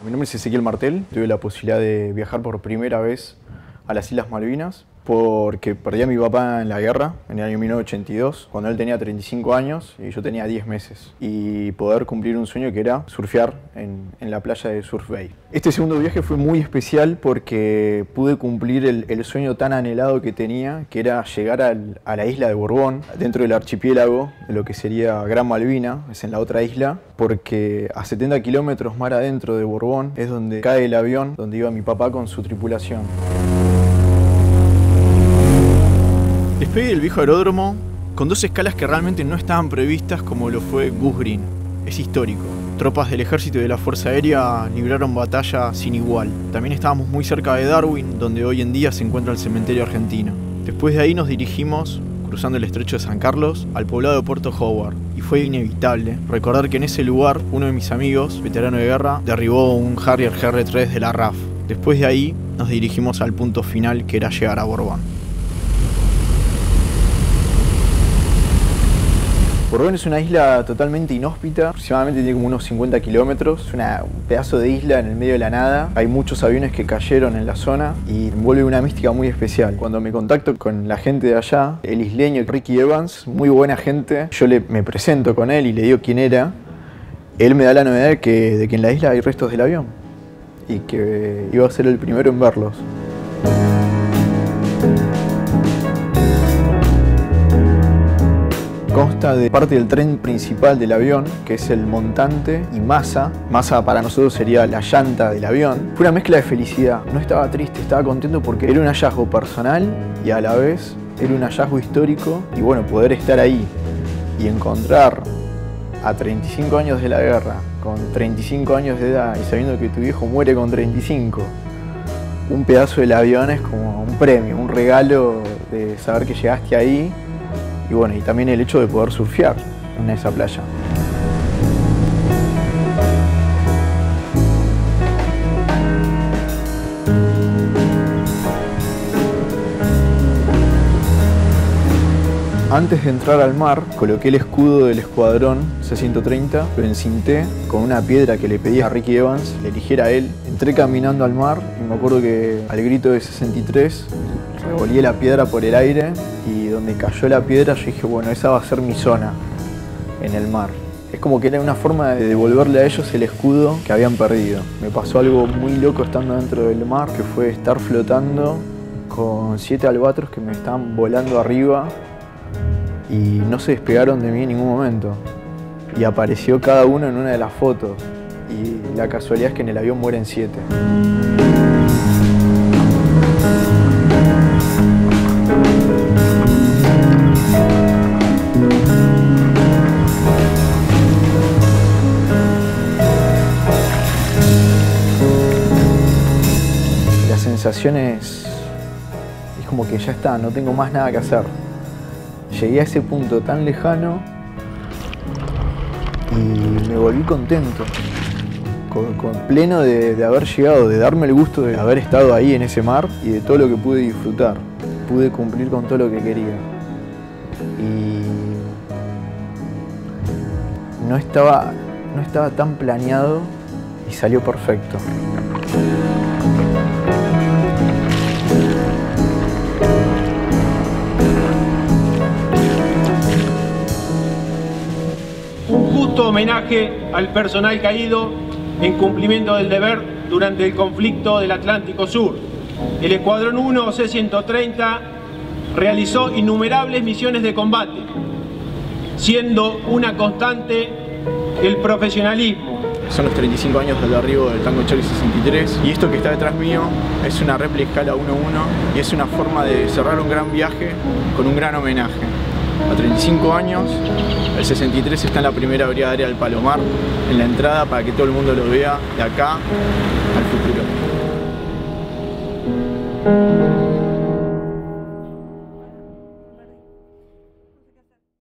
Mi nombre es Ezequiel Martel, tuve la posibilidad de viajar por primera vez a las Islas Malvinas porque perdí a mi papá en la guerra en el año 1982, cuando él tenía 35 años y yo tenía 10 meses. Y poder cumplir un sueño que era surfear en la playa de Surf Bay. Este segundo viaje fue muy especial porque pude cumplir el sueño tan anhelado que tenía, que era llegar a la isla de Borbón, dentro del archipiélago de lo que sería Gran Malvina, es en la otra isla, porque a 70 kilómetros mar adentro de Borbón es donde cae el avión donde iba mi papá con su tripulación. Despegue del viejo aeródromo con dos escalas que realmente no estaban previstas, como lo fue Goose Green. Es histórico. Tropas del ejército y de la Fuerza Aérea libraron batalla sin igual. También estábamos muy cerca de Darwin, donde hoy en día se encuentra el cementerio argentino. Después de ahí nos dirigimos, cruzando el estrecho de San Carlos, al poblado de Puerto Howard. Y fue inevitable recordar que en ese lugar uno de mis amigos, veterano de guerra, derribó un Harrier GR3 de la RAF. Después de ahí nos dirigimos al punto final, que era llegar a Borbón. Borbón es una isla totalmente inhóspita, aproximadamente tiene como unos 50 kilómetros, es un pedazo de isla en el medio de la nada. Hay muchos aviones que cayeron en la zona y envuelve una mística muy especial. Cuando me contacto con la gente de allá, el isleño Ricky Evans, muy buena gente, yo me presento con él y le digo quién era. Él me da la novedad de que en la isla hay restos del avión y que iba a ser el primero en verlos. Consta de parte del tren principal del avión, que es el montante, y masa. Masa para nosotros sería la llanta del avión. Fue una mezcla de felicidad. No estaba triste, estaba contento porque era un hallazgo personal y a la vez era un hallazgo histórico. Y bueno, poder estar ahí y encontrar a 35 años de la guerra, con 35 años de edad y sabiendo que tu viejo muere con 35, un pedazo del avión es como un premio, un regalo de saber que llegaste ahí. Y bueno, y también el hecho de poder surfear en esa playa. Antes de entrar al mar, coloqué el escudo del escuadrón C-130, lo encinté con una piedra que le pedí a Ricky Evans, le eligiera a él. Entré caminando al mar y me acuerdo que al grito de 63 revolví la piedra por el aire y donde cayó la piedra yo dije, bueno, esa va a ser mi zona en el mar. Es como que era una forma de devolverle a ellos el escudo que habían perdido. Me pasó algo muy loco estando dentro del mar, que fue estar flotando con 7 albatros que me estaban volando arriba y no se despegaron de mí en ningún momento. Y apareció cada uno en una de las fotos y la casualidad es que en el avión mueren 7. La sensación es como que ya está, no tengo más nada que hacer. Llegué a ese punto tan lejano y me volví contento, con pleno de haber llegado, de darme el gusto de haber estado ahí en ese mar y de todo lo que pude disfrutar. Pude cumplir con todo lo que quería. Y no estaba tan planeado y salió perfecto. Homenaje al personal caído en cumplimiento del deber durante el conflicto del Atlántico Sur. El Escuadrón 1 C-130 realizó innumerables misiones de combate, siendo una constante el profesionalismo. Son los 35 años del derribo del Tango Charlie 63 y esto que está detrás mío es una réplica escala 1-1 y es una forma de cerrar un gran viaje con un gran homenaje. A 35 años, el 63 está en la primera brigada aérea del Palomar, en la entrada para que todo el mundo lo vea de acá al futuro.